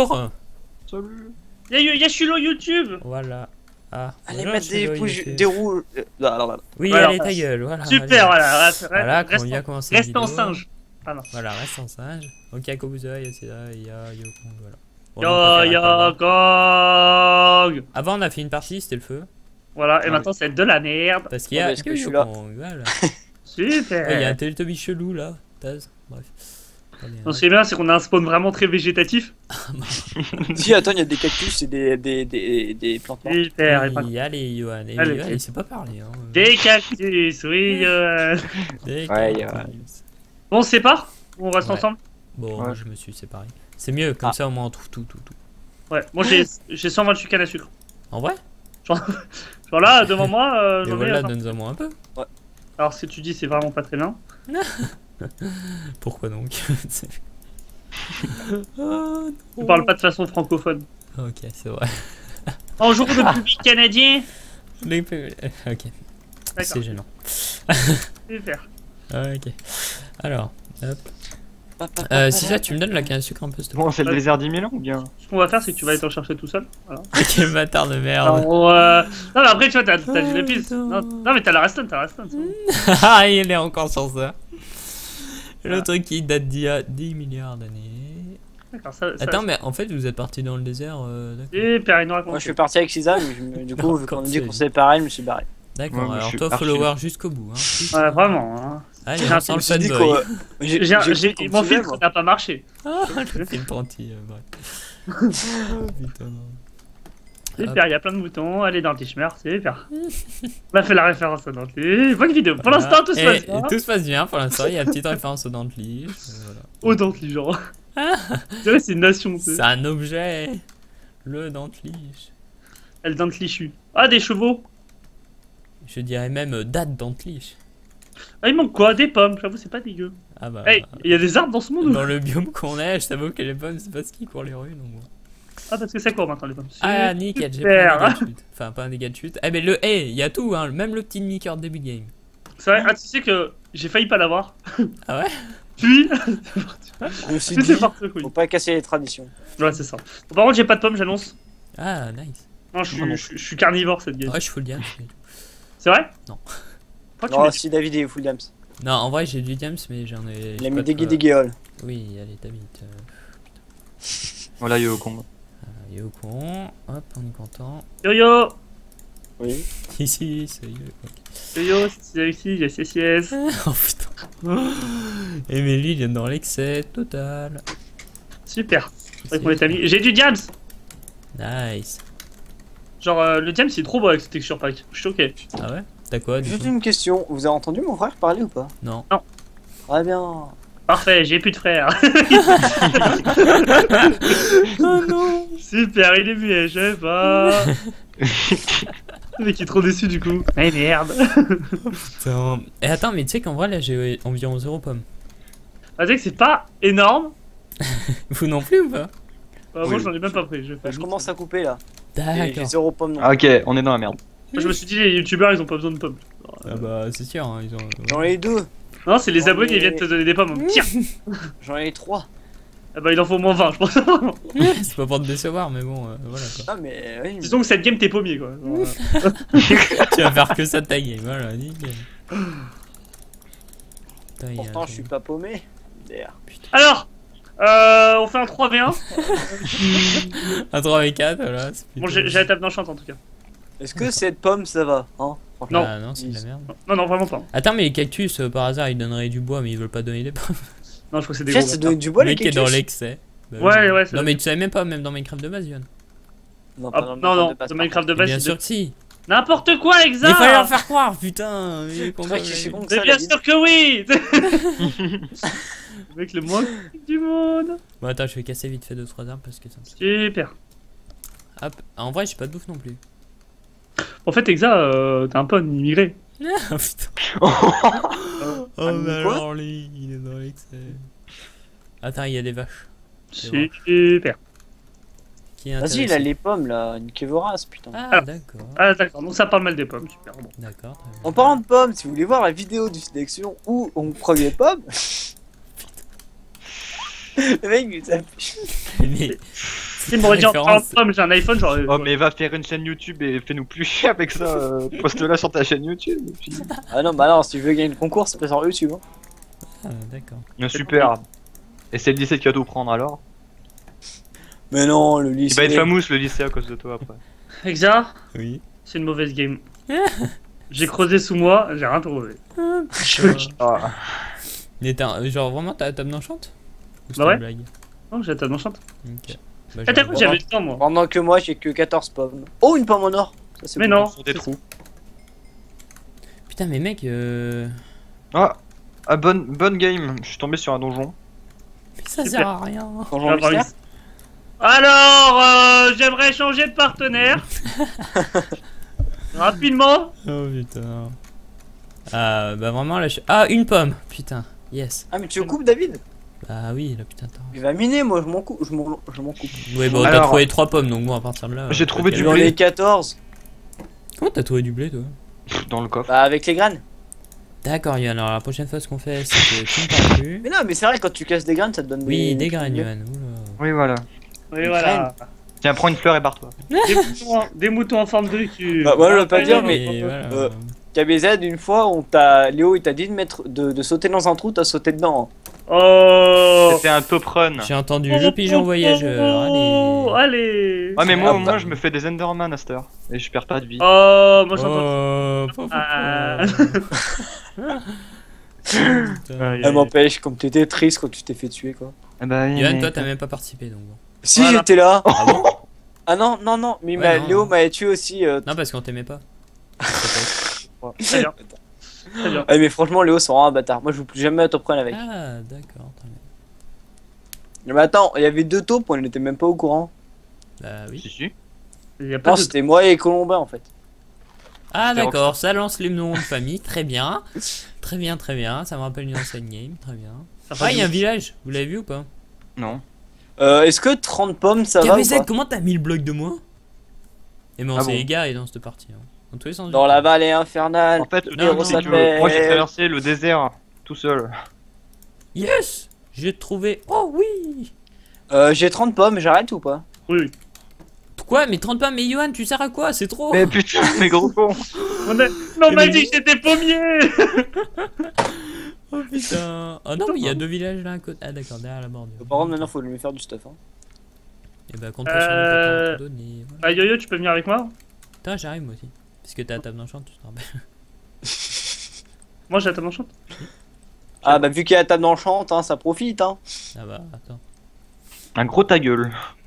bonjour. Salut. Yashulo YouTube. Voilà. Ah, Allez bonjour, mettre des Chelo, rouges, il était- des rouges. Oui, Voilà. allez, ta gueule. Voilà. Super, allez. voilà. Voilà, quand on a commencé la Reste en vidéo. singe. Ah non. Voilà, reste en singe. Ok, Kobuza, Yaseda, Ya, Yokong, voilà. Bon, on peut faire un peu. Kong. Avant, on a fait une partie, c'était le feu. Voilà, et Ouais. maintenant c'est de la merde. Parce qu'il y a parce que je suis là. Yokong, voilà. Super. Ouais, il y a un Teletubby chelou là. Taz, bref. Allez, Non, ce qui est bien, c'est qu'on a un spawn vraiment très végétatif. Si, attends, il y a des cactus et des plantes mortes. Super. et pas- Oui, allez, Johan. Et Allez. Johan, il sait pas parler. Hein. Des cactus, oui. Des Ouais, cactus. Bon, on se sépare ou on reste Ouais. ensemble? Bon, Ouais. moi, je me suis séparé. C'est mieux, comme Ah. ça au moins on trouve tout. Ouais, moi j'ai 128 cannes à sucre. En vrai? Genre là, devant moi, Et j'en ai. voilà, attends. donne-en moi un peu. Alors, ce que tu dis, c'est vraiment pas très bien. Pourquoi donc? Oh, On parle pas de façon francophone. Ok, c'est vrai. En jour de public canadien. Ok, D'accord, c'est gênant. super. Ok. Alors, hop. Ah, Si ça, tu me donnes la canne à sucre un peu, s'il te plaît. Bon, c'est le désert 10 000 ans ou bien? Ce qu'on va faire, c'est que tu vas aller t'en chercher tout seul. Voilà. Quel bâtard de merde. Alors, non, mais après, tu vois, t'as dit les pistes. putain. Non, mais t'as la restone, c'est bon. Ah, il est encore sur ça. Le truc qui date d'il y a 10 milliards d'années. D'accord, ça. Attends, mais en fait, vous êtes parti dans le désert, d'accord. Super, il nous raconte. Moi, je suis parti avec Sisa, mais du coup, vu qu'on a dit qu'on s'est séparés, je me suis barré. D'accord, Ouais, moi, je alors suis toi, archi follower jusqu'au bout. Hein. Ouais, vraiment. Hein. Allez, J'ai on un sent Je le me suis dit fanboy. qu'on. Mon filtre n'a pas marché. Ah, le film panty, bref. Oh, putain, non. Super, il y a plein de moutons. Allez dans le Tishmer, c'est super. On a fait la référence au Dantelich. Bonne vidéo. Pour Voilà. l'instant, tout se passe Et bien. tout se passe bien pour l'instant. Il y a une petite référence au Dantelich. Voilà. Au Dantelich, genre. Tu vois, c'est une nation, tu C'est sais. un objet. Le Dantelich. Elle Dantelichu. Ah, des chevaux. Je dirais même date Dantelich. Ah, il manque quoi? Des pommes. J'avoue, c'est pas dégueu. Ah bah. Hey, il y a des arbres dans ce monde ou... Dans le biome qu'on est, je t'avoue que les pommes, c'est pas ce qui court les rues. Donc bon. Ah, parce que ça court maintenant, les pommes. Ah, nickel, j'ai super. pas un dégât de chute. Enfin, pas un dégât de chute. Eh, mais le hey, il y a tout, hein. Même le petit demi-cœur de début de game. C'est vrai, ah, tu sais que j'ai failli pas l'avoir. Ah ouais? Puis, Je me suis tout dit, est parti, oui. faut pas casser les traditions. Ouais, c'est ça. Bon, par contre, j'ai pas de pommes, j'annonce. Ah, nice. Non, je suis carnivore cette game. Ouais, je full diams. C'est vrai? Non. Pourquoi Oh, tu mets... si David est full dams. Non, en vrai, j'ai du diams, mais j'en ai. Il a mis des guéolles. Oui, allez, t'habites. Voilà, yo, con. Yoko, hop, on est content. Yo-yo! Oui. Ici, c'est ok. Yo-yo, c'est ici, j'ai CCS. Oh putain. Et mais lui, il vient dans l'excès total. Super. C'est vrai qu'on est amis. J'ai du diams! Nice. Genre, le diams, c'est trop beau avec ce texture pack. Je suis choqué. Ah ouais? T'as quoi du Juste coup? une question, vous avez entendu mon frère parler ou pas? Non. Très bien. Parfait, j'ai plus de frères. Oh non. Super, il est muet, je sais pas. Le mec est trop déçu du coup. Eh merde. Putain. Et attends, mais tu sais qu'en vrai, là, j'ai environ 0 pommes. Ah, tu sais que c'est pas énorme. Vous non plus ou pas? Moi, Oui. j'en ai même pas pris. Je, Je commence à couper là. Et J'ai D'accord. 0 pomme non. Ah, ok, on est dans la merde. Moi, je me suis dit, les youtubeurs ils ont pas besoin de pommes. Ah bah, c'est sûr, hein, ils ont. J'en ai 2. Non, c'est les J'en abonnés ai- qui viennent te donner des pommes. Tiens. J'en ai 3. Ah bah, il en faut au moins 20, je pense. C'est pas pour te décevoir, mais bon, voilà quoi. Ah, mais oui. Disons que cette game, t'es paumé quoi. Genre, Tu vas faire que ça de ta game, voilà, nickel. Putain, il y a Pourtant, un- je suis pas paumé. D'ailleurs. Alors, on fait un 3v1. Un 3 avec 4, voilà. c'est Bon, plutôt- j'ai la table d'enchant en tout cas. Est-ce que cette pomme ça va? Hein? Franchement. Non. Ah non, c'est de la merde. Non, non, vraiment pas. Attends, mais les cactus, par hasard, ils donneraient du bois, mais ils veulent pas donner des pommes. Non, je crois que c'est des Tiens, gros. ça donne du bois Le les mec est dans cactus? l'excès. Bah Ouais, oui. ouais, ça Non, doit mais tu savais même pas, même dans Minecraft de base, Yann. Non, Ah, pas dans le non, non, de base, dans par Minecraft de Mais base, bien c'est sûr que si. n'importe quoi, Il fallait leur exact. faire croire, putain. il est contre. Toi qui sais contrôlé. con que Mais ça, bien David. sûr que oui. Le mec le moins du monde. Bon, attends, je vais casser vite fait 2-3 arbres parce que ça me saoule. Super. Hop, en vrai, j'ai pas de bouffe non plus. En fait, Exa, t'es un peu un immigré. Ah putain. Oh, Oh, mais quoi alors lui, il est dans l'excès. Attends, il y a des vaches. Super. Qui est Vas-y, intéressé. il a les pommes là, niquez vos races, putain. Ah, Alors. d'accord. Ah, d'accord, donc ça parle mal des pommes. Super. Bon. D'accord. très bien. En parlant de pommes, si vous voulez voir la vidéo du sélection où on prend les pommes. Le mec, il s'appuie. Mais Il m'aurait dit en référence. comme j'ai un iPhone, genre. Oh, mais va faire une chaîne YouTube et fais-nous plus chier avec ça. Poste-la sur ta chaîne YouTube. Et puis... Ah non, bah non, si tu veux gagner le concours, c'est pas sur YouTube. Hein. Ah, d'accord. Super. Et c'est le lycée qui va tout prendre alors. Mais non, le Il lycée. va être famous le lycée à cause de toi après. Exa, Oui. c'est une mauvaise game. J'ai creusé sous moi, j'ai rien trouvé. Ah. Mais genre vraiment t'as la table d'enchante? Ou c'était Bah ouais. une blague? Oh, j'ai ta enchante. Ok. Bah, Ah, t'as cru que j'aurais- j'avais le temps, moi. Pendant que moi, j'ai que 14 pommes. Oh, une pomme en or. Ça, c'est Mais bon. non. Sur des trous. Putain mais mec Ah, bonne game. Je suis tombé sur un donjon. mais ça Super. sert à rien. Donjon Je vais avoir mystère. Alors, j'aimerais changer de partenaire. Rapidement. Oh putain. Ah bah vraiment là je... Ah une pomme. Putain. Yes. Ah, mais tu le coupes, David? Bah oui là putain t'as... Il va miner, moi, je m'en coupe. Je m'en coupe. Ouais bon t'as Alors- trouvé 3 pommes donc bon à partir de là... J'ai trouvé ok. du Dans blé. les 14, Comment t'as trouvé du blé toi? Dans le coffre. bah avec les graines. D'accord Yoann, alors la prochaine fois ce qu'on fait c'est que tu ne parles plus. Mais non, mais c'est vrai, quand tu casses des graines, ça te donne Oui des. des graines Yoann. Oula. Oui, voilà. Oui, voilà. Tiens, prends une fleur et barre-toi. Des moutons en forme de cul. Bah, moi, je veux pas Ah, dire, non, mais- voilà. KBZ, une fois, Léo, il t'a dit de mettre, de sauter dans un trou, t'as sauté dedans. Hein. Oh. C'était un top run. J'ai entendu le pigeon voyageur. Oh, Allez. allez. Ah, mais moi, Ah, au moins, bah. je me fais des Enderman à cette heure. Et je perds pas de vie. Oh, moi j'entends. Oh, Ah. Putain. Elle m'empêche, comme t'étais triste quand tu t'es fait tuer, quoi. Eh bah, Yoann, toi t'as même pas participé donc bon. Si, Voilà. j'étais là. Ah bon? Ah non, non, non, mais Ouais, non, Léo non. m'avait tué aussi. Non parce qu'on t'aimait pas. Très bien. Très bien. Ah, mais franchement, Léo, c'est vraiment un bâtard. Moi, je joue plus jamais à top run avec. Ah d'accord. Très bien. Mais attends, il y avait 2 taupes, on n'était même pas au courant. Bah oui. Si, si. Il y a pas Non, de. c'était moi et Colombin en fait. Ah C'était d'accord, ça lance les noms de famille, très bien. Très bien, très bien, ça me rappelle une ancienne game, très bien. Ça fait Ah, il y a un du- village, vous l'avez vu ou pas? Non. Est-ce que 30 pommes ça va ou KBZ, pas? comment t'as mis le bloc de moi? Et mais on Ah s'est bon. égaré dans cette partie. Hein. Dans tous les sens. Dans la vallée infernale. En fait, le Non, truc, non, c'est non. que moi, j'ai traversé le désert tout seul. Yes! J'ai trouvé. Oh oui! J'ai 30 pommes, j'arrête ou pas? Oui. Quoi? Mais 30 pas, mais Johan, tu sers à quoi? C'est trop! Mais putain, mais gros con. On m'a dit que j'étais pommier. Oh putain! Oh non, mais il y a 2 villages là à côté. Ah d'accord, derrière la bordure. Par contre, maintenant, faut lui faire du stuff. Hein. Et bah, compte sur nous pour t'en donner. Voilà. Ah, Yo-Yo, tu peux venir avec moi? Putain, j'arrive moi aussi. Parce que t'as la table d'enchant, tu te rappelles. Moi, j'ai la table enchante. Ah bah vu qu'il y a la table d'enchante, hein, ça profite. Hein. Ah bah, attends. Un gros ta gueule.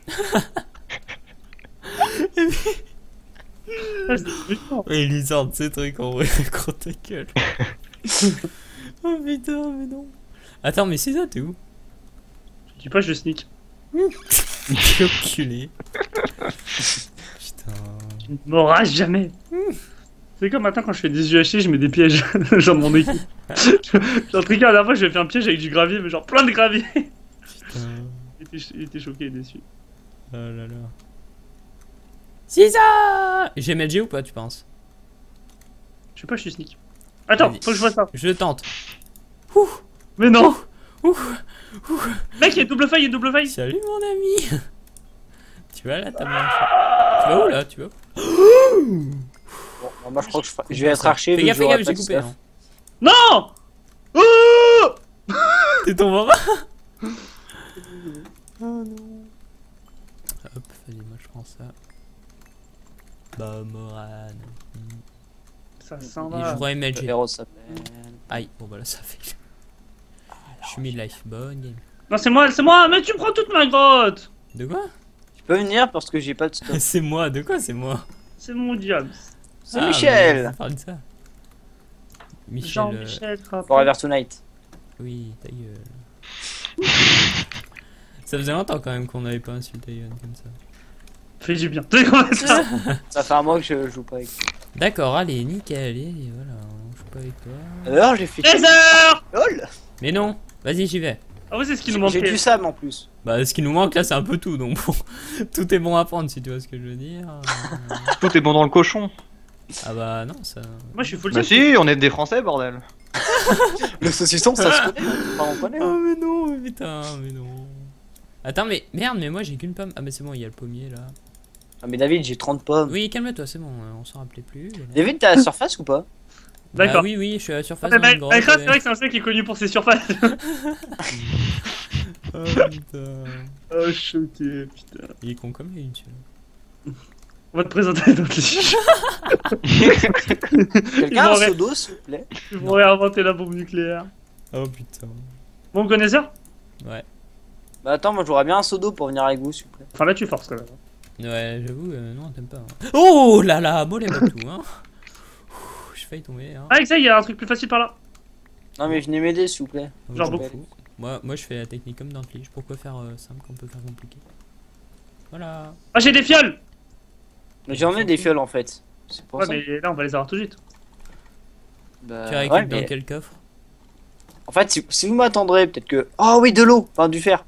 Ah, c'est méchant. Et ils sortent ces trucs en vrai, gros ta gueule. Oh putain, mais non. Attends, mais c'est ça, t'es où? Je dis pas, je sneak. Quel enculé. Putain. Tu ne m'auras jamais. C'est comme maintenant quand je fais des UHC, je mets des pièges genre mon équipe. J'ai un truc la dernière fois, je vais faire un piège avec du gravier, mais genre plein de gravier. Putain. Il était choqué et déçu. Oh là là. C'est ça! J'ai MLG ou pas, tu penses? Je sais pas, je suis sneak. Attends, Vas-y. faut que je vois ça. Je le tente. Mais non. Ouh. Mec, il y a une double faille, il y a une double faille. Salut mon ami. Tu vas là, ta blanche. Tu vas où là? Tu vas où? Bon, moi je crois que je vais être archer. Fais vu gaffe, que fais j'aurai gaffe, pas j'ai de coupé. stuff. Hein. Non. Oh. T'es ton maman? Oh non. Hop, vas-y, moi je prends ça. Bah, Moran. Ça sent Et je là. vois Le MLG. héros s'appelle. Aïe, bon bah là ça fait. Je suis mid-life, bonne game. Non, c'est moi, mais tu prends toute ma grotte. De quoi? Tu peux venir parce que j'ai pas de stuff. C'est moi, de quoi c'est moi? C'est mon diable. C'est Ah, Michel. mais on parle de ça. Michel. Jean-Michel Forever Tonight. Oui, ta gueule. Ça faisait longtemps quand même qu'on n'avait pas insulté Yoann comme ça. Fais du bien. Tu sais comment ça. Ça fait un mois que je joue pas avec. D'accord, allez, nickel, allez, voilà, on joue pas avec toi. Alors j'ai fait. Trésor. LOL. Mais non, vas-y, j'y vais. Ah oui, c'est ce qui nous J'ai manquait. du sable en plus. Bah, ce qui nous manque là, c'est un peu tout, donc bon, tout est bon à prendre si tu vois ce que je veux dire. Tout est bon dans le cochon. Ah bah non, ça. Moi, je suis full Bah team. si, on est des Français, bordel. Le saucisson, ça se connaît. Enfin, on connaît. Oh Hein. mais non, mais putain, mais non. Attends, mais merde, mais moi j'ai qu'une pomme. Ah, mais c'est bon, il y a le pommier là. Ah, mais David, j'ai 30 pommes. Oui, calme-toi, c'est bon, on s'en rappelait plus. Voilà. David, t'es à la surface ou pas? D'accord. Ah, oui, oui, je suis à la surface. Ah, dans une grotte, Minecraft, ouais. c'est vrai que c'est un jeu qui est connu pour ses surfaces. Oh putain. Oh, choqué, putain. Il est con comme lui, celui-là. On va te présenter notre liste. Quelqu'un a un m'aurait- pseudo, s'il vous plaît? Ils vont réinventer la bombe nucléaire. Oh putain. Bon connaisseur? Ouais. Bah attends, moi j'aurais bien un pseudo pour venir avec vous, s'il vous plaît. Enfin là tu forces quand même. Ouais, j'avoue, non, t'aimes pas. Hein. Oh là là, mollet pas tout, hein. Ouh, j'ai failli tomber, hein. Ah avec ça il y a un truc plus facile par là. Non mais venez m'aider, s'il vous plaît. Genre J'en beaucoup. fous. Moi, je fais la technique comme dans le Twitch. Pourquoi faire simple quand on peut faire compliqué? Voilà. Ah j'ai des fioles. Mais j'en ai des fioles en fait. C'est pour Ouais ça. mais là on va les avoir tout de suite. Bah, Tu récupères ouais, dans mais- quel coffre? En fait, si vous m'attendrez, peut-être que. Oh oui, de l'eau, enfin du fer.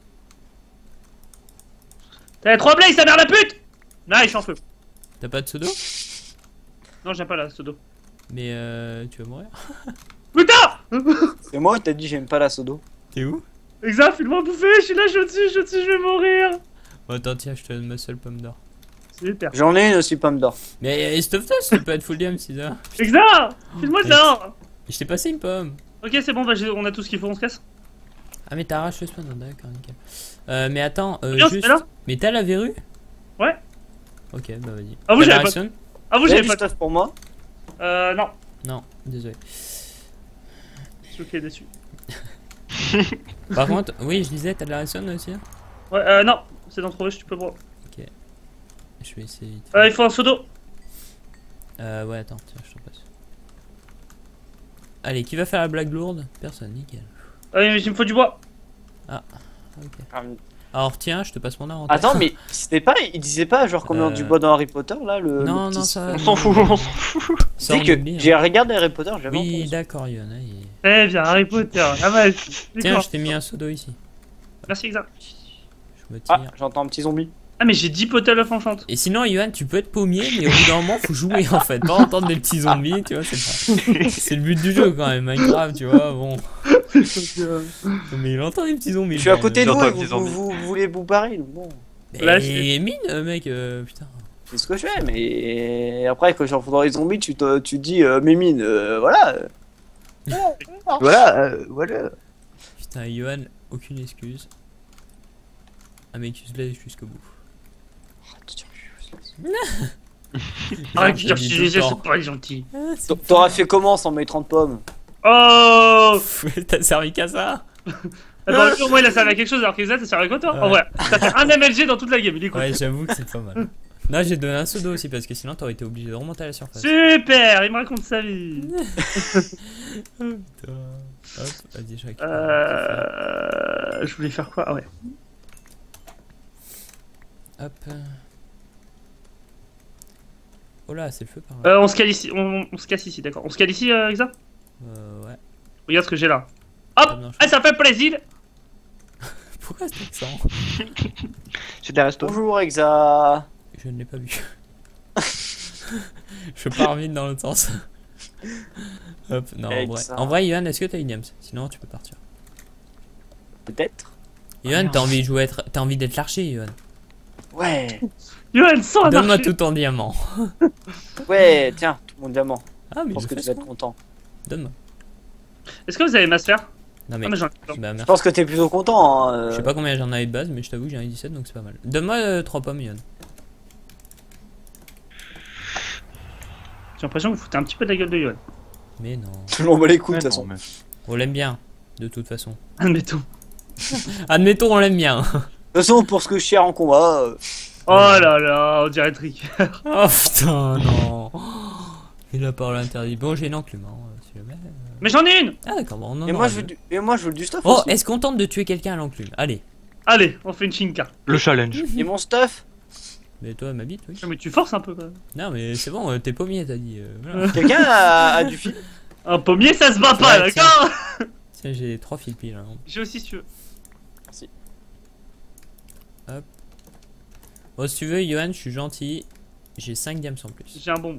T'as 3 blaze, sa mère la pute. Là je suis en feu. T'as pas de pseudo? Non j'aime pas la pseudo. Mais tu vas mourir. Putain. Et moi, t'as dit j'aime pas la sodo. T'es où? Exact, file-moi bouffer, je suis là, je suis, je vais mourir. Oh, attends, tiens, je te donne ma seule pomme d'or. Super. J'en ai une aussi, pomme d'or. Mais stuff toi, ça peut être full DM, Cisa. Exact. File-moi de l'or. Je t'ai passé une pomme. Ok c'est bon, bah on a tout ce qu'il faut, on se casse. Ah, mais t'arraches le spawn, d'accord, nickel. Mais attends, Viens, juste. c'est là. Mais t'as la verrue? Ouais. Ok, bah vas-y. Ah, vous, T'as la j'avais pas- ration? Ah vous Vous j'avais du pas. stuff pour moi? Non. Non, désolé. Je suis ok déçu. Par contre, oui, je disais, t'as de la ration aussi? Hein. Ouais non, c'est d'en trouver, je peux pas. Je vais essayer vite. Il faut un pseudo. Ouais, attends, tiens, je t'en passe. Allez, qui va faire la blague lourde? Personne, nickel. Il me faut du bois. Ok. Alors, tiens, je te passe mon inventaire. Attends, mais c'était pas. Il disait pas genre combien du bois dans Harry Potter là le Non, petit- non, ça. On s'en fout, on s'en fout. Ça, Tu sais on que oublie, hein. j'ai regardé Harry Potter, j'avais Oui, entendu. d'accord, Yon. hein, Eh bien, Harry Potter. Ah bah, Tiens, je t'ai mis un pseudo ici. Merci, exact. Je me tire. Ah, j'entends un petit zombie. Ah, mais j'ai 10 potels of enchant. Et sinon, Yohan, tu peux être paumier, mais au bout d'un moment, faut jouer en fait. Pas entendre des petits zombies, tu vois, c'est le but du jeu quand même, Minecraft, tu vois, bon. Mais il entend les petits zombies. Je suis à côté de vous J'entends et un petit zombie. vous voulez vous barrer, donc bon. Là, Mais mine, mec, putain. C'est ce que je fais, mais après, quand j'en fous dans les zombies, tu dis, mais mine, voilà. Voilà. Putain, Yohan, aucune excuse. Un mec useless jusqu'au bout. Arrête de J'ai dire dit si tout le c'est temps. pas gentil. T'auras fait comment sans mes 30 pommes? Oh. T'as servi qu'à ça? Attends, au moins il a servi à quelque chose alors que ça sert à quoi toi? En vrai, ça fait un MLG dans toute la game, il est cool. Ouais, j'avoue que c'est pas mal. Non, j'ai donné un pseudo aussi parce que sinon t'aurais été obligé de remonter à la surface. Super, il me raconte sa vie. Oh, putain. Hop, vas-y, je récupère. Je voulais faire quoi? Ah ouais. Hop. Oh là, c'est le feu par là. On se cale ici, on se casse ici, d'accord. On se cale ici, Exa? Ouais. Regarde ce que j'ai là. Hop! non, je- Ah, ça fait plaisir! Pourquoi cet accent? C'est des restos. Bonjour, Exa. Je ne l'ai pas vu. Je pars vite dans l'autre sens. Hop, non, Exact. en vrai, Yohan, est-ce que t'as une Yams? Sinon, tu peux partir. Peut-être. Yohan, t'as envie d'être l'archer, Yohan. Ouais. Yoann, sans un Donne-moi archer. tout ton diamant. Ouais, tiens, tout mon diamant. Ah, mais Je pense je que fais tu vas ça. être content. Donne-moi. Est-ce que vous avez ma sphère? Non, mais. Ah, mais j'en ai Bah, Je merci. pense que t'es plutôt content. Hein, Je sais pas combien j'en avais de base, mais je t'avoue que j'en ai 17, donc c'est pas mal. Donne-moi 3 pommes, Yohan. J'ai l'impression que vous foutez un petit peu de la gueule de Yoann. Mais non. Je m'en bats les couilles de toute façon. On l'aime bien, de toute façon. Admettons. Admettons, on l'aime bien. De toute façon, pour ce que je cherche en combat, Oh là là, on dirait Trick. Oh putain, non. Il a parlé interdit. Bon, j'ai une enclume, hein, si jamais. Mais j'en ai une! Ah, d'accord, bon, non. et moi, je veux du stuff Oh, aussi. est-ce qu'on tente de tuer quelqu'un à l'enclume? Allez. Allez, on fait une chinka. Le challenge. Et mon stuff. Mais toi, ma bite, oui. Non, mais tu forces un peu quand même. Non, mais c'est bon, t'es pommier, t'as dit. Voilà. Quelqu'un a du fil. Un pommier, ça se bat pas, Ouais, d'accord? Tiens, j'ai 3 fils piles. Hein. J'ai aussi si tu veux. Bon, si tu veux, Yohan, je suis gentil. J'ai 5 diams en plus. J'ai un bonbon.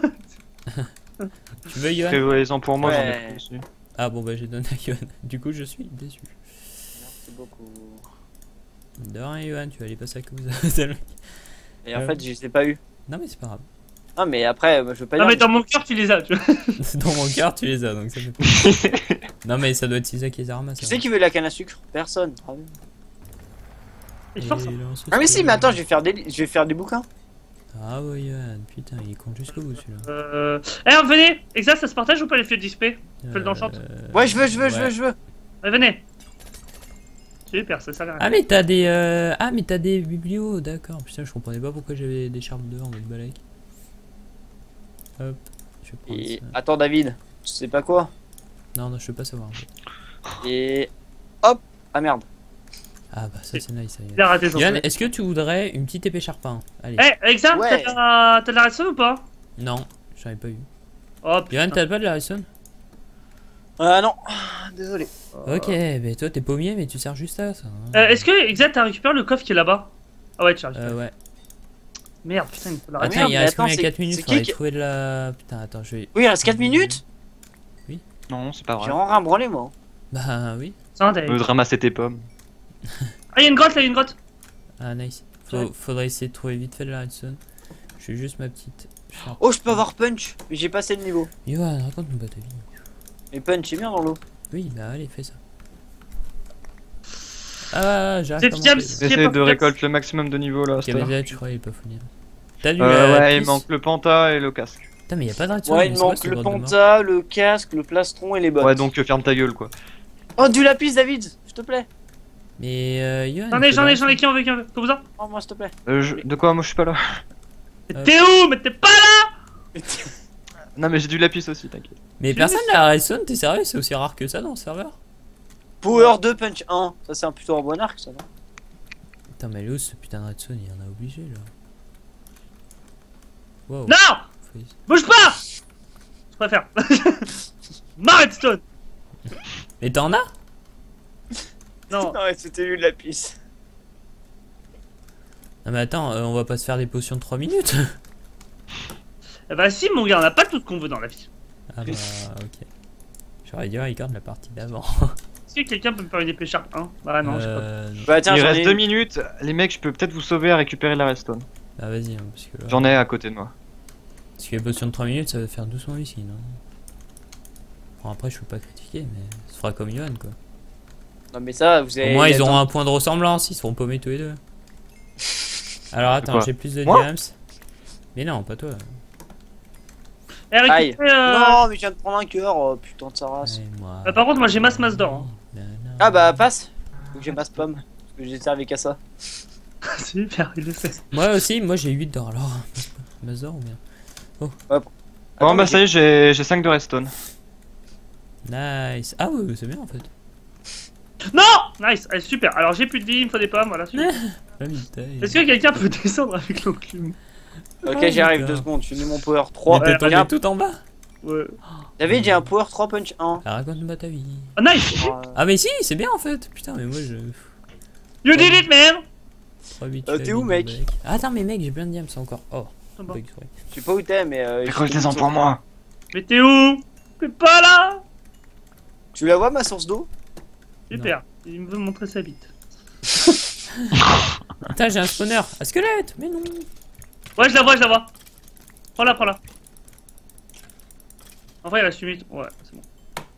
Tu veux, Yohan? Prévoyez-en pour moi, j'en Ouais. ai plus. Ah bon, bah j'ai donné à Yohan. Du coup, je suis déçu. Merci beaucoup. De rien, Johan, tu vas aller passer à cause. Et en fait, je les ai pas eu. Non, mais c'est pas grave. Non, mais après, moi, je veux pas Non, dire. mais dans mon cœur, tu les as, tu vois. Dans mon cœur, tu les as donc ça fait plaisir. Non, mais ça doit être Isa qui les a ramassés. Qui c'est qui veut la canne à sucre? Personne. Ah, oui. Et force. Ah mais si, mais attends, je vais faire des bouquins. Ah ouais, Johan, putain, il compte jusqu'au bout celui-là. Eh, venez. Exa, ça se partage ou pas les feux d'XP? Fais-le dans le champ. Ouais, je veux. Allez, venez. Super, ça sert à rien. Ah mais t'as des ah mais t'as des biblios, d'accord. Putain, je comprenais pas pourquoi j'avais des charmes dehors en mode balèque. Hop, je vais prendre Et ça. attends, David, tu sais pas quoi? Non, je veux pas savoir en fait. Et hop. Ah merde. Ah bah ça c'est nice ça. Il a raté son Yann, truc. est-ce que tu voudrais une petite épée charpin? Allez. Eh, Exa, Ouais. t'as de la redstone ou pas? Non, j'en ai pas eu. Oh Yann, putain. t'as pas de la redstone? Ah non. Désolé. Ok, mais toi t'es pommier mais tu sers juste à ça. Hein. Est-ce que Exa, t'as récupéré le coffre qui est là-bas? Ah ouais, tu as récupéré. Ouais. Merde, putain, il faut la Attends, récupérer. il mais reste attends, combien? c'est- 4 minutes, c'est faudrait qui trouver de la... Putain, attends, je vais... Oui, il reste 4 minutes. Non, c'est pas J'ai vrai. vraiment rien branlé moi. Bah oui. Ça, t'as- De ramasser tes pommes. Ah, il y a une grotte là, il y a une grotte. Ah nice. Faudrait essayer de trouver vite fait de la redstone. Je suis juste ma petite... Oh, je peux avoir punch. Mais j'ai passé le niveau. Yoann, raconte-nous pas ta vie. Mais punch, c'est bien dans l'eau. Oui, bah allez, fais ça. Ah, j'arrive C'est à James. monter. Qui est Essaye pas de James. récolter le maximum de niveau là. c'est KBZ, je crois, il est pas fou. T'as lu ouais, il piste manque le panta et le casque. Putain, mais y'a pas de redstone. Ouais, il mais c'est quoi manque cette le grotte de mort panta, le casque, le plastron et les bottes. Ouais, donc ferme ta gueule quoi. Oh, du lapis, David, s'il te plaît. Mais Yoann. J'en ai qui en veut qui en veut. Comme ça. Oh, moi, s'il te plaît. De quoi? Moi je suis pas là. Euh. T'es où? Mais t'es pas là. Non, mais j'ai du lapis aussi, t'inquiète. Mais personne n'a la redstone, t'es sérieux? C'est aussi rare que ça dans le serveur? Power 2, punch 1. Ça, c'est plutôt un bon arc, ça, non? Putain, mais là, ce putain de redstone, il y en a obligé là. Wow. Non. Freeze. Bouge pas. Je préfère. Ma redstone. Mais t'en as? Non. Ouais, c'était lui le lapis. Non, mais attends, on va pas se faire des potions de 3 minutes? Eh bah si, mon gars, on a pas tout ce qu'on veut dans la vie. Ah bah, ok. J'aurais dit, regarde la partie d'avant. Est-ce que quelqu'un peut me faire une épée sharp 1? Bah non, je sais pas. Bah, tiens, Il j'en reste ai 2 une. minutes. Les mecs, je peux peut-être vous sauver à récupérer la redstone. Bah vas-y, hein, parce que là... J'en ai à côté de moi. Parce que les potions de 3 minutes, ça va faire doucement ici, non? Bon, après, je peux pas critiquer, mais ça fera comme Yoann, quoi. Non, mais ça, vous avez. Au moins, ils auront attends. un point de ressemblance, ils seront paumés tous les deux. Alors, attends, quoi? j'ai plus de Moi diams. Mais non, pas toi. Eh, récupérez, Non, mais je viens de prendre un cœur. Oh, putain de sa race. Ouais, moi... par contre, moi, j'ai masse d'or. Ah, bah, passe. Faut que j'ai masse pomme. Parce que j'ai servi qu'à ça. Super, il le sait. Moi aussi, moi j'ai 8 d'or alors. Masse d'or ou bien? Bon, Attends, bah mais ça y est, j'ai 5 de redstone. Nice. Ah ouais, c'est bien en fait. Non. Nice, allez, super. Alors, j'ai plus de vie, il me faut des pommes, voilà. super. La mitaille. Est-ce que quelqu'un peut descendre avec l'enclume? Ok, Oh, j'y arrive, putain. 2 secondes. Je finis mon power 3. Mais t'es tombé Viens. tout en bas. Ouais. David, j'ai un power 3 punch 1. Ah, raconte-moi ta vie. Oh, nice. Ah mais si, c'est bien en fait. Putain, mais moi je... You did it, man. T'es où, mec? Ah, attends, mais mec, j'ai plein de diams encore. Oh, Ah bon. bug, ouais. Je sais pas où t'es, mais. Récoltez-en pour moi. Mais t'es où? T'es pas là. Tu la vois, ma source d'eau? Super, il me veut montrer sa bite. Putain, j'ai un spawner. Un squelette. Mais non. Ouais, je la vois, je la vois. Prends-la, prends-la. En vrai, il reste 8 minutes. Ouais, c'est bon.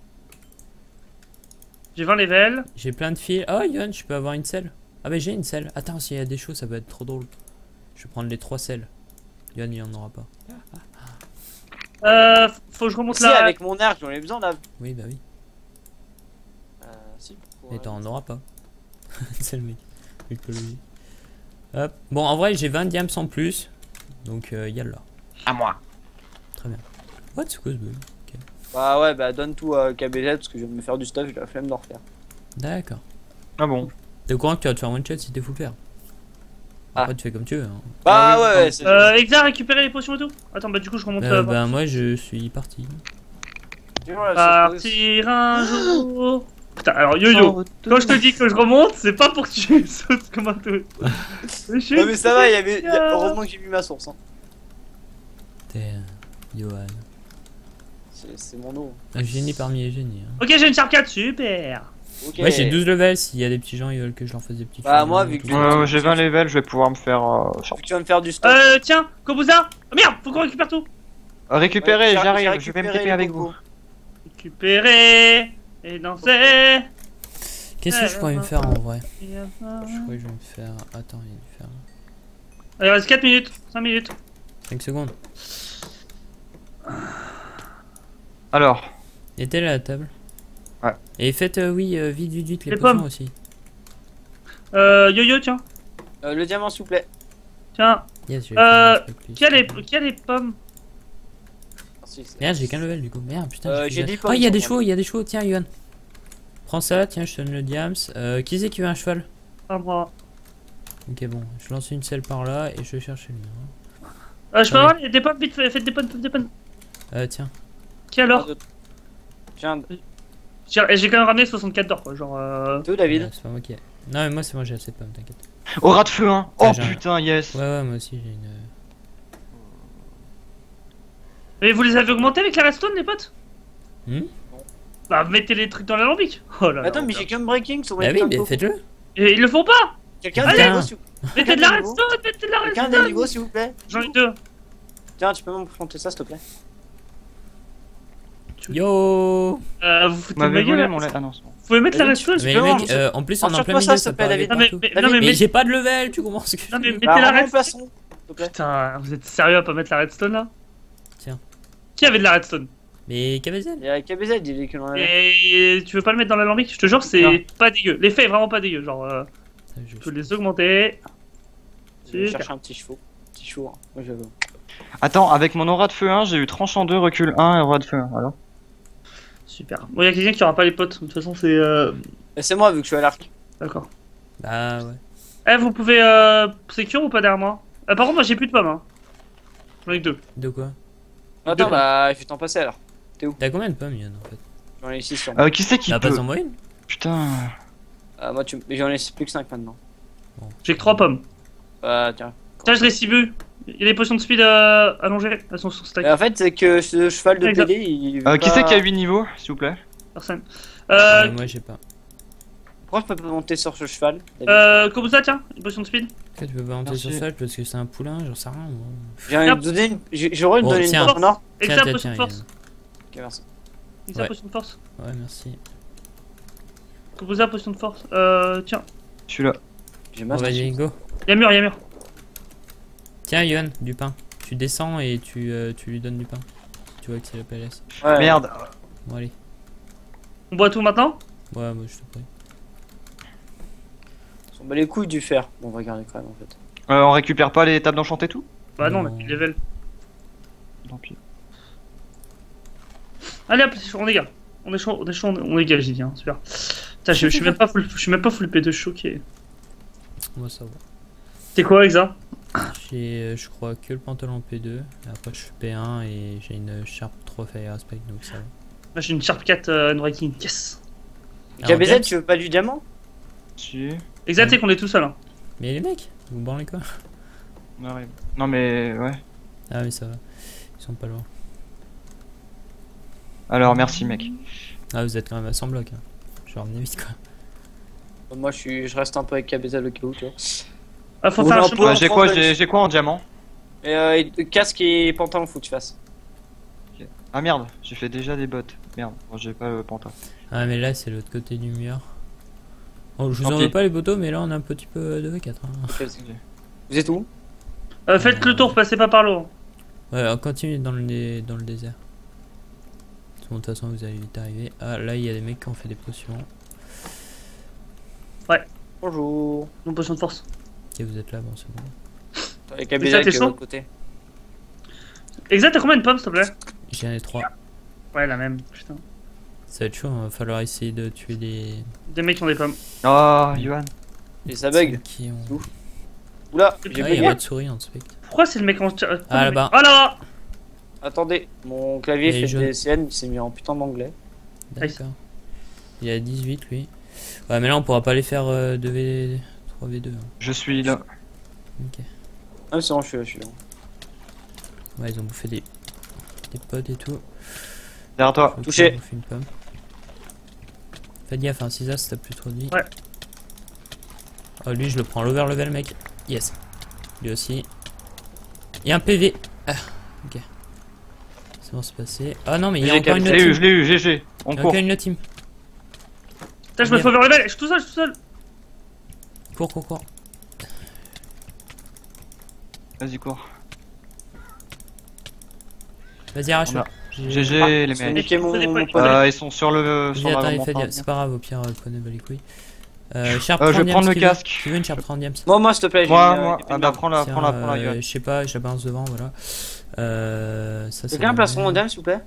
J'ai 20 levels. J'ai plein de fils. Oh, Yoann, je peux avoir une selle. Ah, mais j'ai une selle. Attends, s'il y a des choses, ça va être trop drôle. Je vais prendre les 3 selles. Yoann, il en aura pas. Faut que je remonte Si, là. avec mon arc, j'en ai besoin là. Oui, bah oui. Si, pour, Mais t'en auras pas. C'est le mec. Écologie. Hop. Bon, en vrai, j'ai 20 diams en plus. Donc, yallah. À moi. Très bien. What, c'est quoi ce bug? Ok. Bah ouais, bah donne tout à KBZ parce que je vais me faire du stuff, j'ai la flemme d'en refaire. D'accord. Ah bon. T'es au courant que tu vas te faire one shot si t'es full faire. Après, tu fais comme tu veux. Hein. Bah Ah oui, ouais, non. c'est. Exa, récupérer les potions et tout. Attends, bah du coup, je remonte là. Bah, moi, je suis parti. Toujours la source d'eau. Partir un jour. Putain, alors yo-yo, quand je te dis que je remonte, c'est pas pour que tu sautes comme un tout. Non mais ça va, heureusement que j'ai vu ma source. Hein. T'es Yoann. C'est mon eau. Un génie parmi les génies. Hein. Ok, j'ai une sharp 4, super. Ok. Ouais, j'ai 12 levels. S'il y a des petits gens, ils veulent que je leur fasse des petits. Bah, tutos, moi, vu tout que- ça. J'ai 20 levels, je vais pouvoir me faire. Vu que tu vas me faire du stop. Tiens, Kobuza. Oh merde, faut qu'on récupère tout. Récupérer, Ouais, j'arrive, j'ai je vais me récupéré taper les avec bobos. vous. Récupérer et danser. Qu'est-ce que je pourrais me faire en vrai? Je crois que je vais me faire. Attends, il y a dû faire. Il reste 4 minutes, 5 minutes. 5 secondes. Alors, Il était là à la table. Ouais. Et faites, oui, vite, les Les potions pommes. aussi. Yo-yo, tiens. Le diamant, s'il vous plaît. Tiens, Yes, je vais faire un truc plus. qui a les pommes? Merci, c'est- Merde, j'ai qu'un level du coup. Merde, putain. j'ai dit Oh, pommes, il y a des sur chevaux, il y a des chevaux. Tiens, Yohan. Prends ça, tiens, je te donne le diams. Qui c'est qui veut un cheval? Ah, moi. Ok, bon, je lance une selle par là et je cherche le Je peux avoir des pommes, vite, faites des pommes, tiens. Qui alors? Tiens, J'ai quand même ramené 64 d'or, quoi, genre... t'es où, David? Ouais, c'est pas moi qui ai. Non, mais moi, c'est moi, j'ai assez de pommes, t'inquiète. au rat de feu, hein. Oh Ah, j'ai un- putain, yes. Ouais, moi aussi, j'ai une. Mais vous les avez augmentés avec la redstone, les potes? Hmm. Bah, mettez les trucs dans l'alambic. Oh là là. Attends, mais j'ai qu'un breaking sur Bah mes oui, putains de mais cocos. faites-le. Et ils le font pas. Quelqu'un Allez, a des niveaux, s'il vous Mettez de la Quelqu'un a des redstone, mettez de la Quelqu'un a des redstone. niveaux, s'il vous plaît? J'en ai 2. Tiens, tu peux m'enfronter ça, s'il te plaît? Yo. Vous Vous foutez de m'avez ma gueule, volé là. mon lait. Ah non, c'est bon. Vous pouvez mettre la David, redstone. Mais peux mec, manger. en plus, on est en Sur plein toi, milieu, ça peut s'appelle, arriver Non mais, partout. non mais, Mais j'ai pas de level, tu comprends ce que je non, mais veux mettez Bah, la rends mon redstone. poisson, s'il te plaît. Putain, vous êtes sérieux à pas mettre la redstone là? Tiens. Qui avait de la redstone? Mais KBZ. Il y a KBZ, il dit que l'on avait. Et tu veux pas le mettre dans l'alambic? Je te jure, Non. c'est pas dégueu. L'effet est vraiment pas dégueu. Genre, Je tu peux les augmenter. Je vais Super. chercher un petit chevaux. Petit chevaux, hein. Moi, je veux. Attends, avec mon aura de feu 1, j'ai eu tranchant 2, recul 1 et aura de feu 1. Alors Super. Bon, y'a quelqu'un qui aura pas les potes. De toute façon, c'est. Et c'est moi, vu que je suis à l'arc. D'accord. Bah ouais. Eh, vous pouvez sécure ou pas derrière moi? Par contre, moi j'ai plus de pommes. Hein. J'en ai que 2. De quoi? Attends, bah, je vais t'en passer alors. T'as combien de pommes, Yann, en fait? J'en ai 6 sur moi. qui c'est qui T'as peut pas en moyenne? Putain. Moi, j'en ai plus que 5 maintenant. J'ai que 3 pommes. Tiens. Tiens, je distribue. Il y a des potions de speed allongées. Elles sont sur stack. Mais en fait, c'est que ce cheval de Exact. PD, il. veut Qui pas- c'est qui a 8 niveaux, s'il vous plaît? Personne. Moi j'ai pas. Pourquoi je peux pas monter sur ce cheval? David Kobuza, tiens, une potion de speed. Pourquoi tu peux pas monter Merci. sur ça parce que c'est un poulain, j'en sais rien. Moi. J'ai envie de donner une. J'aurais Bon, donné une tiens. force, non? Exa Tiens, potion de tiens, force. Ok, merci. Exa Ouais. potion de force. Ouais, merci. Kobuza, potion de force. Tiens. Je suis là. J'ai Bon, master. vas-y, go. Y'a mur, y'a mur. Tiens, Yohan, du pain. Tu descends et tu lui donnes du pain. Tu vois que c'est le PLS. Ouais. Merde. Bon, allez. On boit tout maintenant? Ouais, moi je te prie. On s'en bat les couilles du fer. Bon, on va garder quand même en fait. On récupère pas les tables d'enchanté tout? Bah non, on a Non. plus de level. Tant pis. Allez hop, on dégage. On est chaud, on dégage, j'ai dit, hein, super. Putain, je suis même pas full, P2, je suis choqué. Moi ça va. T'es quoi, Exa? J'ai, je crois, que le pantalon P2. Et après, je suis P1 et j'ai une Sharp 3 Fire Aspect, donc ça va. Là, j'ai une Sharp 4 Unbreaking, yes. Alors, KBZ, James tu veux pas du diamant? Si. Exa, t'es qu'on est tout seul. Hein. Mais les mecs, vous branlez quoi? On arrive. Non mais ouais. Ah, mais ça va. Ils sont pas loin. Alors merci mec. Ah, vous êtes quand même à 100 blocs. Hein. Je vais revenir vite quoi. Moi, je reste un peu avec KBZ le cas où, tu vois. Ah, faut On faire est un en chemin. pause. J'ai quoi, j'ai quoi en diamant? Et casque et pantalon, faut que tu fasses. Ah merde, j'ai fait déjà des bottes. Merde, bon, j'ai pas le pantalon. Ah, mais là, c'est l'autre côté du mur. Oh, je vous Tant en pis. veux pas les poteaux, mais là, on a un petit peu de V4. Hein. Vous êtes où? Faites le tour, passez pas par l'eau. Ouais, on continue dans le désert. De toute façon, vous allez vite arriver. Ah, là, il y a des mecs qui ont fait des potions. Bonjour. Non, potion de force. Ok, vous êtes là, bon, c'est bon. Avec ça, KBZ t'es qui est de chaud l'autre côté. Exa, t'as combien de pommes, s'il te plaît? J'en ai 3. Ouais, la même, putain. Ça va être chaud, hein, va falloir essayer de tuer des. Des mecs qui ont des pommes. Oh, Yohan. Et ça bug. Qui ont... Ouf. Oula, j'ai Ah, il y a bugué. pas de souris en spect. Pourquoi c'est le mec en Ah, là-bas. Oh là! Attendez, mon clavier Et fait je- des CN, il s'est mis en putain d'anglais. D'accord. Il a 18 lui. Ouais, mais là, on pourra pas les faire 2v... 3v2. Hein. Je suis là. Ok. Ah, c'est bon, je suis là. Ouais, ils ont bouffé des potes et tout. Derrière toi. Faut Touché. qu'ils bouffent une pomme. Fais gaffe, hein, Cisa, si t'as plus trop de vie. Ouais. Oh, lui, je le prends l'over level, mec. Yes. Lui aussi. Il y a un PV. Ah, ok. C'est bon, c'est passé. Ah non, mais il y a encore une Je autre l'ai eu, team. je l'ai eu, GG. Il y On a court. encore une autre team. Putain, je me fais overlevel, je suis tout seul, je suis tout seul. Cours. Vas-y, cours. Vas-y, arrache-le. On a- GG, les C'est mecs. niqué mon Vas-y, poney. Ils sont sur le. Vas-y, Sur attends, la il fait montagne. c'est pas grave, au pire, poney bat les couilles. Sharp Je vais 30 prendre le diams, casque. Tu veux une Sharp 30 diams? Moi, s'il te plaît, j'ai Moi, une moi. épée Ah de bah, merde. prends-la, Tiens, prends-la, je sais pas, je la balance devant, voilà. Ça, c'est Quelqu'un a un la plastron en merde. dame, s'il vous plaît?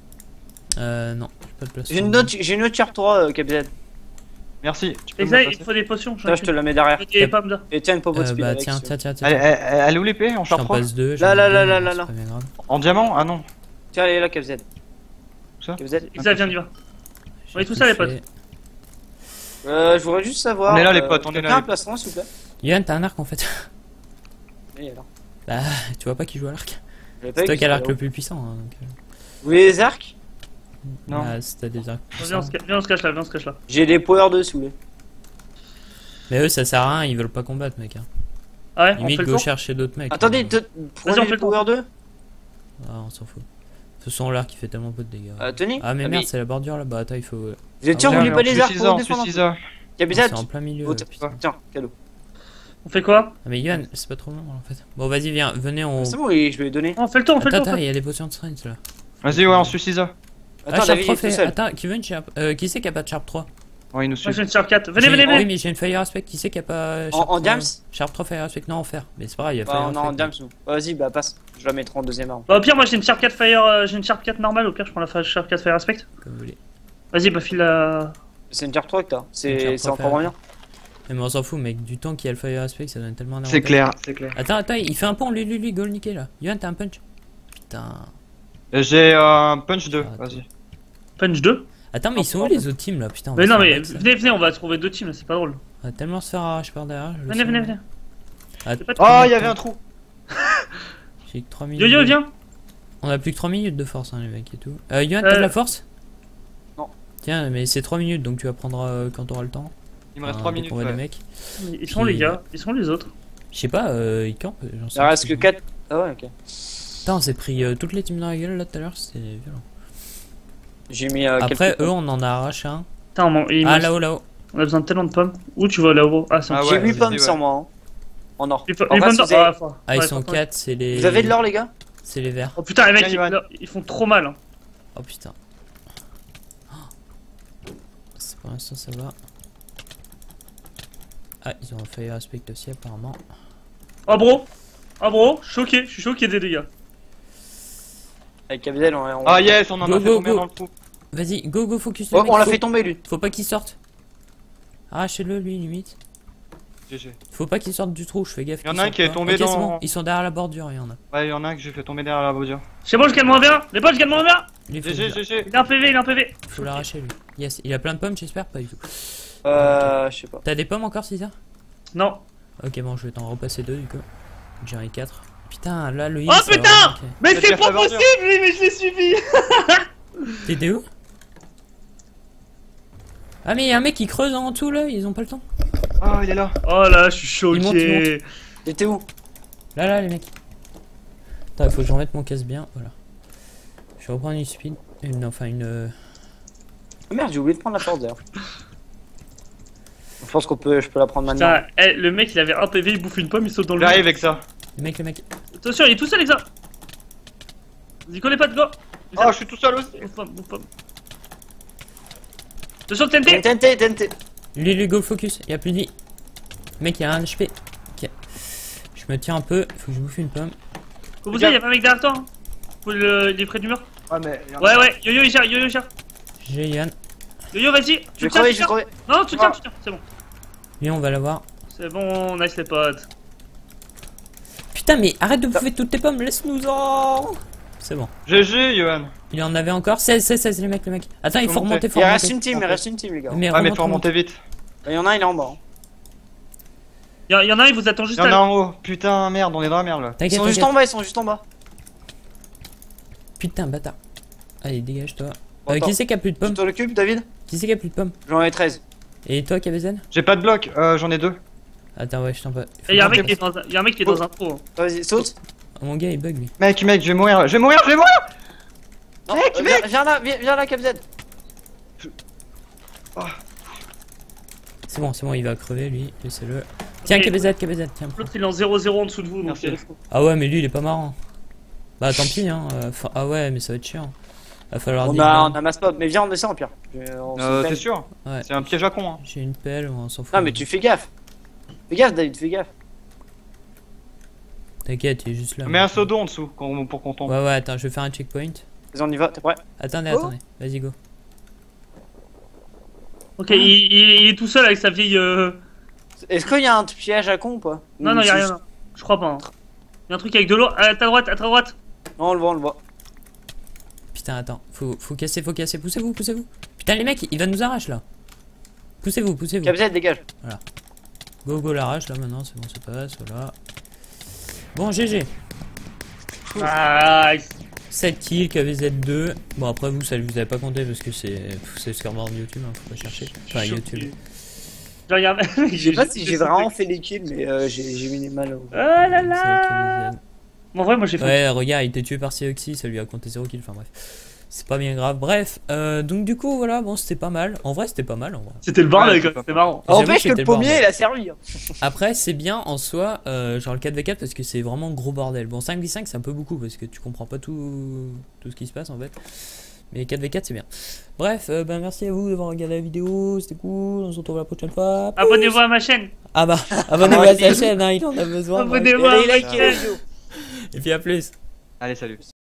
Non, j'ai pas de plastron. J'ai une autre Sharp 3, KBZ. Merci. Tu peux Et me ça, la il passer faut des potions. Là, je te la mets derrière. Et pas me dire. Et tiens, une popo de speed Bah avec. tiens, si tu veux. tiens. Elle est où l'épée en Je t'en char 3? passe deux. Là, là, là, là, c'est là. pas bien grave. En diamant? Ah non. Tiens, elle est là, KBZ. Ça KBZ. Ça vient, y va. J'ai On est tous tout là, les fait. potes. Je voudrais juste savoir. On est là, les potes, on est là, quelqu'un a les un plastron, s'il vous plaît? Yann, t'as un arc en fait. Oui, alors. Bah, tu vois pas qui joue à l'arc. J'avais pas C'est vu toi qui as que l'arc c'était le plus puissant. Hein, donc, Vous voulez les arcs? Non. Bah, si t'as des arcs Viens, puissants. on se cache là, viens, on se cache là. J'ai des power 2, si vous voulez. Mais eux, ça sert à rien, ils veulent pas combattre, mec. Hein. Ah ouais, on Limite, fait le go tour. chercher d'autres mecs. Attendez, hein. prenez on les fait le tour. power 2. Ah, on s'en fout. Ce sont l'arc qui fait tellement peu de dégâts. Tenez. Ah, mais merde, c'est la bordure là-bas. Attends, il faut. Vous êtes sûr, Ah, vous ouais, voulez pas les arcs On pour suit descendre? Cisa. KBZ. C'est en plein milieu. Oh, putain. tiens, cadeau. On fait quoi? Ah, mais Yann, c'est pas trop long en fait. Bon, vas-y, viens, venez, on. C'est bon, oui, je vais les donner. On fait le tour, on fait le Attends, tour. attends, il y a des potions de strength là. Vas-y, ouais, on suit Cisa. Ah, Attends, Sharp David, il 3 est tout fait. seul. Attends, qui veut une Sharp. Qui c'est qui a pas de Sharp 3? Ouais, il nous Moi, suit. j'ai une Sharp 4. Venez, J'ai- venez, Oui, venez. mais j'ai une Fire Aspect. Qui c'est qui a pas. Sharp En 3? diams? Sharp 3 Fire Aspect. Non, en fer. Mais c'est pareil, il y a Fire Bah, on est en Aspect. diams, nous. Vas-y, bah, passe. Je la mettrai en deuxième arme. Bah, au pire, moi j'ai une Sharp 4 Fire, j'ai une Sharp 4 normale. Au pire, je prends la Sharp 4 Fire Aspect. Comme vous voulez. Vas-y, bah, file la. C'est une Sharp 3 que t'as. Une C'est Sharp 3 encore moins bien. Mais on s'en fout, mec. Du temps qu'il y a le Fire Aspect, ça donne tellement un C'est avantage. clair, c'est clair. Attends, il fait un pont, lui, go le niquer là. Yohan, t'as un punch? Putain. J'ai un punch 2, Ah, vas-y. Punch 2. Attends, mais ils sont où les autres teams là? Putain, on Mais va non, se mais faire battre, ça. venez, on va trouver deux teams, c'est pas drôle. On va tellement se faire arracher par derrière. je le Venez, sens. venez, venez. Ah, C'est pas Oh, il y avait un trou. J'ai que 3 minutes. Yo-yo, viens. On a plus que 3 minutes de force, hein, les mecs et tout. Yohan, t'as de la force? Non. Tiens, mais c'est 3 minutes donc tu vas prendre quand t'auras le temps. Il me reste Hein, 3 dès minutes. qu'on voit les Ouais. mecs. Ils sont les gars, ils sont les autres. Je sais pas, ils campent. J'en sais Il reste que rien. 4. Ah ouais, ok. Putain, on s'est pris toutes les teams dans la gueule là tout à l'heure, c'était violent. J'ai mis Après, quelques- eux, on en a arraché un. Putain, Ah, là-haut. on a besoin de tellement de pommes. Où tu vas là-haut? Ah, c'est Ah un J'ai ouais, 8 pommes vas-y, sur ouais. moi. Hein. En or. Les En pommes face, d'or. vous avez- Ah, faut- Ah, ils ouais, sont faut- 4, c'est les. Vous avez de l'or, les gars? C'est les verts. Oh putain, les mecs, Tiens, Ivan. ils font trop mal. Hein. Oh putain. Pour l'instant, ça va. Ah, ils ont un Fire Aspect aussi, apparemment. Oh, bro, choqué, je suis choqué des dégâts. Avec Abdel, on. Ah, yes, on en Go, a fait go, combien go. dans le trou? Vas-y, go, focus le Oh, mec. on l'a faut- fait tomber, lui. Faut pas qu'il sorte. Arrachez-le, lui, limite. GG. Faut pas qu'il sorte du trou, je fais gaffe. Y en qu'il a un sorte qui est pas. tombé Ok, c'est dans- bon, ils sont derrière la bordure, il y en a. Ouais, il y en a un que j'ai fait tomber derrière la bordure. C'est bon, je gagne moins bien. Les potes, je gagne moins bien. Lui, GG, GG. Il a un PV, il a un PV. faut l'arracher, lui. Yes, il a plein de pommes, j'espère, pas du tout. Je sais pas. T'as des pommes encore, César? Non. Ok, bon, je vais t'en repasser 2 du coup. J'en ai 4. Putain, là, le heal, Oh, ça va putain vraiment- Mais Faites c'est gaffe à pas la bordure. possible, lui, mais je l'ai suivi. T'étais où? Ah, mais il y a un mec qui creuse en dessous là, ils ont pas le temps. Ah, il est là. Oh là, je suis Il monte, il choqué. Il était où? Là, les mecs. Attends, il faut que j'en mette mon casse bien, voilà. Je vais reprendre une speed. Enfin, une. Ah merde, j'ai oublié de prendre la porte d'ailleurs. Je pense je peux la prendre maintenant. Putain, le mec, il avait un PV, il bouffe une pomme, il saute dans le J'arrive vide. avec ça. Le mec. Attention, il est tout seul avec ça. Vas-y, connais pas de go. Oh, je suis tout seul aussi. Bouffe pomme. Attention, TNT. TNT. Lui, go focus, il y a plus de vie. Mec, il y a un HP. Ok. Je me tiens un peu, il faut que je bouffe une pomme. Faut vous dire, il y a pas un mec derrière toi. Hein. Il est près du mur. Ah, mais. y en a- Ouais, yo-yo, il gère. J'ai Yann. Yo-yo, vas-y. Je vais crever, je vais crever. Non, tu tiens, c'est bon. Lui, on va l'avoir. C'est bon, nice les potes. Putain, mais arrête de bouffer toutes tes pommes, laisse-nous en. C'est bon. GG, Johan. Il en avait encore 16, les mecs. Attends, il faut remonter, Il reste une team, les gars. Mais Ah, mais remonte, faut remonter vite. Il y en a un, il est en bas. Hein. Il y en a un, il vous attend Il juste y en a à. en haut. Putain, merde, on est dans la merde là. Ils T'inquiète, sont juste en bas, ils sont juste en bas. Putain, bâtard. Allez, dégage-toi. Attends. Qui c'est qui a plus de pommes? Tu te l'occupes, David? Qui c'est qui a plus de pommes? J'en ai 13. Et toi, KBZ? J'ai pas de bloc, j'en ai 2. Attends, ouais, je t'en pas. Et y'a un mec qui est dans un trou. Hein. Vas-y, saute. Oh, mon gars, il bug lui. Mec, je vais mourir, je vais mourir. Non, Mec, viens là, KBZ. C'est bon, il va crever lui. Laissez-le. Tiens, Ok. KBZ, tiens. L'autre il est en 0-0 en dessous de vous. Donc Merci. Ah ouais, mais lui, il est pas marrant. Bah, tant pis, hein. Ah ouais, mais ça va être chiant. Va falloir On dire. amasse pas, mais viens, on descend au pire. On se T'es pèle. sûr? Ouais. C'est un piège à con, hein. J'ai une pelle, on s'en fout. Non, mais tu fais gaffe. Fais gaffe, David, fais gaffe. T'inquiète, il est juste là. Mets un seau d'eau en dessous pour qu'on tombe. Ouais, attends, je vais faire un checkpoint. Vas-y, on y va, t'es prêt? Attendez, Oh. attendez. Vas-y, go. Ok, il est tout seul avec sa vieille. Est-ce qu'il y a un piège à con ou pas? Non, y'a rien. Je crois pas. Hein. Y'a un truc avec de l'eau. À ta droite, Non, on le voit. Putain, attends. Faut casser. Poussez-vous. Putain, les mecs, il va nous arracher là. Poussez-vous. KBZ, dégage. Go, l'arrache là maintenant, c'est bon, ça passe, voilà. Bon, GG. Ah, 7 kills, KVZ2. Bon, après, vous, ça vous avez pas compté parce que c'est le score mort de YouTube, hein, faut pas chercher. Enfin, YouTube. Je regarde. Je sais pas si j'ai vraiment fait les kills, mais j'ai mis les mal. Oh là C'est là. KVZ. Bon, en vrai, moi j'ai fait. Ouais, regarde, il était tué par Seoxy, ça lui a compté 0 kill, enfin bref. C'est pas bien grave. Bref, donc du coup, voilà, bon, c'était pas mal. En vrai, c'était pas mal, en vrai. C'était le bordel, Ouais, quoi. c'est C'était marrant. J'avoue Empêche que c'était le pommier, bordel. il a servi. Hein. Après, c'est bien en soi, genre le 4v4 parce que c'est vraiment gros bordel. Bon, 5v5 c'est un peu beaucoup parce que tu comprends pas tout ce qui se passe en fait. Mais 4v4 c'est bien. Bref, ben merci à vous d'avoir regardé la vidéo, c'était cool, on se retrouve la prochaine fois. Abonnez-vous à ma chaîne. Ah bah, abonnez-vous à sa chaîne, hein, il en a besoin. bref. Abonnez-vous à Et ma likez la chaîne. vidéo. Et puis à plus. Allez, salut.